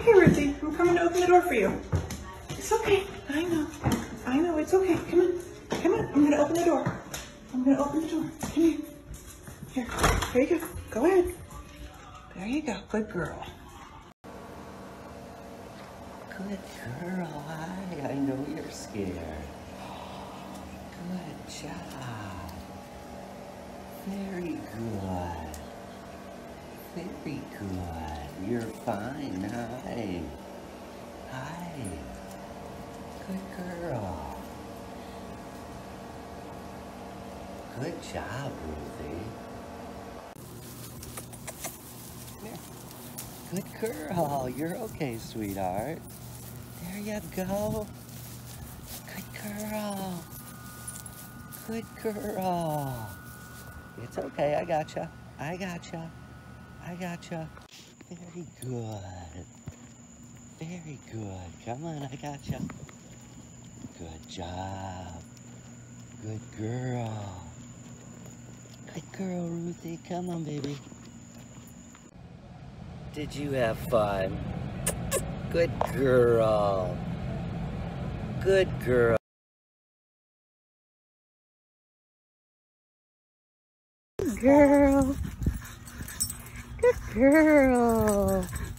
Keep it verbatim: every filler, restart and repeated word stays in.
okay, Ruthie. I'm coming to open the door for you. It's okay. I know. I know. It's okay. Come on. Come on. I'm going to open the door. I'm going to open the door. Come here. Here. There you go. Go ahead. There you go. Good girl. Good girl. Hi. I know you're scared. Good job. Very good. Very good. You're fine. Hi. Hi. Good girl. Good job, Ruthie. Good girl. You're okay, sweetheart. There you go. Good girl. Good girl. It's okay. I gotcha. I gotcha. I gotcha. Very good. Very good. Come on, I gotcha. Good job. Good girl. Good girl, Ruthie. Come on, baby. Did you have fun? Good girl. Good girl. Good girl. Good girl.